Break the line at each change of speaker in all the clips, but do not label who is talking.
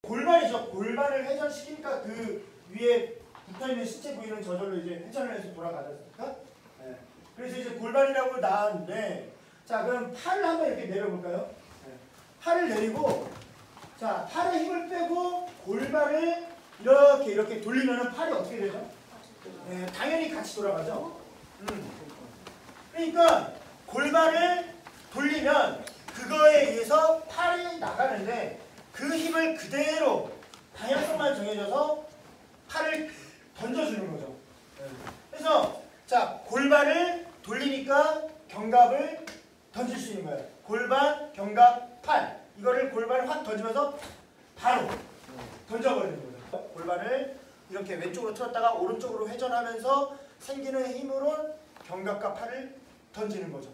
골반이죠. 골반을 회전시키니까 그 위에 붙어있는 신체 부위는 저절로 이제 회전을 해서 돌아가지 않습니까? 네. 그래서 이제 골반이라고 나왔는데, 자, 그럼 팔을 한번 이렇게 내려볼까요? 네. 팔을 내리고, 자, 팔에 힘을 빼고 골반을 이렇게 돌리면 팔이 어떻게 되죠? 네, 당연히 같이 돌아가죠. 그러니까 골반을 돌리면 그거에 의해서 팔이 나가는데 그 힘을 그대로 방향성만 정해져서 팔을 던져주는 거죠. 그래서 자, 골반을 돌리니까 견갑을 던질 수 있는 거예요. 골반, 견갑, 팔. 이거를 골반을 확 던지면서 바로 던져버리는 거죠. 골반을 이렇게 왼쪽으로 틀었다가 오른쪽으로 회전하면서 생기는 힘으로 견갑과 팔을 던지는 거죠.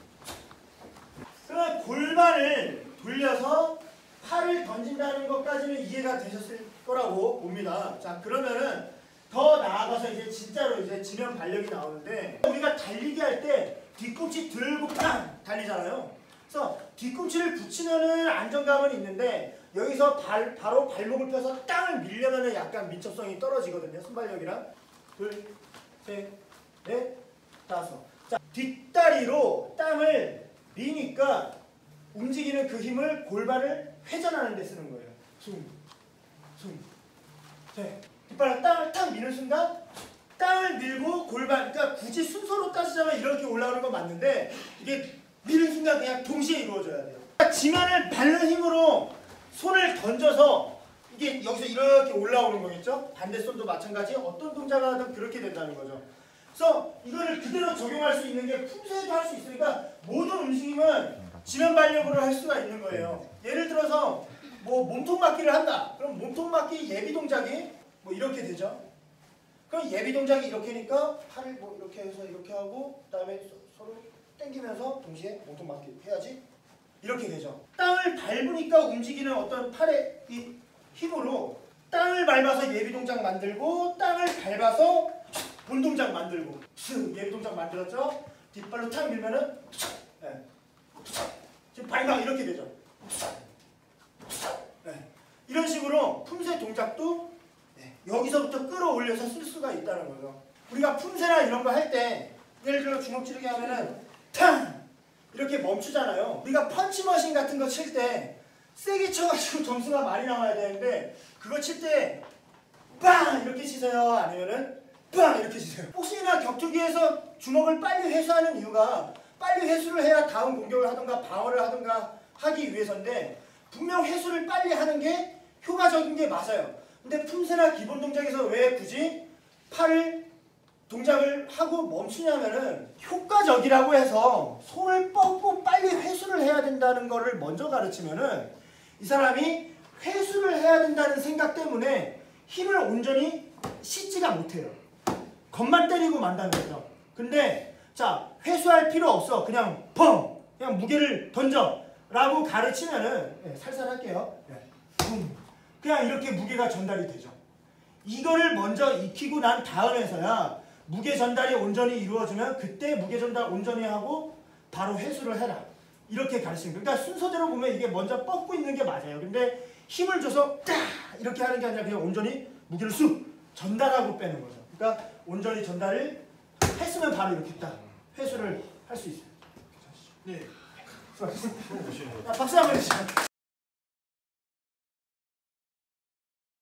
그러면 골반을 돌려서 팔을 던진다는 것까지는 이해가 되셨을 거라고 봅니다. 자, 그러면은 더 나아가서 이제 진짜로 이제 지면 발력이 나오는데, 우리가 달리기 할 때 뒤꿈치 들고 팡 달리잖아요. 그래서 뒤꿈치를 붙이면은 안정감은 있는데 여기서 바로 발목을 펴서 땅을 밀려면은 약간 민첩성이 떨어지거든요. 순발력이랑. 둘, 셋, 넷, 다섯. 자, 뒷다리로 땅을 미니까 움직이는 그 힘을 골반을 회전하는 데 쓰는 거예요. 숨, 숨. 네. 뒷발로 땅을 탁 미는 순간 땅을 밀고 골반, 그러니까 굳이 순서로 따지자면 이렇게 올라오는 건 맞는데 이게 미는 순간 그냥 동시에 이루어져야 돼요. 지면을 밟는 힘으로 손을 던져서 이게 여기서 이렇게 올라오는 거겠죠? 반대 손도 마찬가지 어떤 동작을 하든 그렇게 된다는 거죠. 그래서 이거를 그대로 적용할 수 있는 게 품새에도 할 수 있으니까 모든 움직임은 지면 발력으로 할 수가 있는 거예요. 예를 들어서 뭐 몸통 맞기를 한다. 그럼 몸통 맞기 예비 동작이 뭐 이렇게 되죠. 그럼 예비 동작이 이렇게니까 팔을 뭐 이렇게 해서 이렇게 하고 그다음에 서로 당기면서 동시에 몸통 맞기 해야지. 이렇게 되죠. 땅을 밟으니까 움직이는 어떤 팔의 이 힘으로 땅을 밟아서 예비 동작 만들고 땅을 밟아서 본 동작 만들고 예비 동작 만들었죠. 뒷발로 탁 밀면은 네. 지금 발막 이렇게 되죠. 네. 이런 식으로 품새 동작도 네. 여기서부터 끌어올려서 쓸 수가 있다는 거죠. 우리가 품새나 이런 거 할 때 예를 들어 주먹 찌르기 하면은 탕 이렇게 멈추잖아요. 우리가 펀치머신 같은 거 칠 때 세게 쳐가지고 점수가 많이 나와야 되는데 그거 칠 때 빵 이렇게 치세요? 아니면은 빵 이렇게 치세요? 복싱이나 격투기에서 주먹을 빨리 회수하는 이유가 빨리 회수를 해야 다음 공격을 하든가 방어를 하든가 하기 위해서인데 분명 회수를 빨리 하는 게 효과적인 게 맞아요. 근데 품새나 기본 동작에서 왜 굳이 팔을 동작을 하고 멈추냐면은 효과적이라고 해서 손을 뻗고 빨리 회수를 해야 된다는 거를 먼저 가르치면은 이 사람이 회수를 해야 된다는 생각 때문에 힘을 온전히 싣지가 못해요. 겁만 때리고 만다는 거죠. 근데 자, 회수할 필요 없어. 그냥 펑! 그냥 무게를 던져! 라고 가르치면은 네, 살살 할게요. 네. 그냥 이렇게 무게가 전달이 되죠. 이거를 먼저 익히고 난 다음에서야 무게 전달이 온전히 이루어지면 그때 무게 전달 온전히 하고 바로 회수를 해라. 이렇게 가르치는 거예요. 그러니까 순서대로 보면 이게 먼저 뻗고 있는 게 맞아요. 근데 힘을 줘서 딱 이렇게 하는 게 아니라 그냥 온전히 무게를 쑥 전달하고 빼는 거죠. 그러니까 온전히 전달을 했으면 바로 이렇게 딱 회수를 할 수 있어요. 네. 박수 한번 해주시죠.